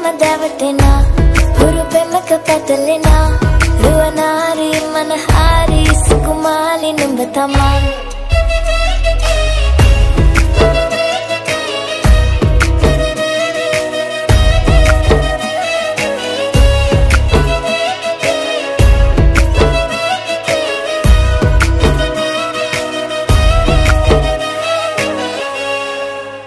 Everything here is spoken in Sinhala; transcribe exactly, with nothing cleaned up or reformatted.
දැවටෙනා හුරු පෙමක පැටලෙනා රුවනාරි මනහාරි සුකුමාලි නුඹ තමා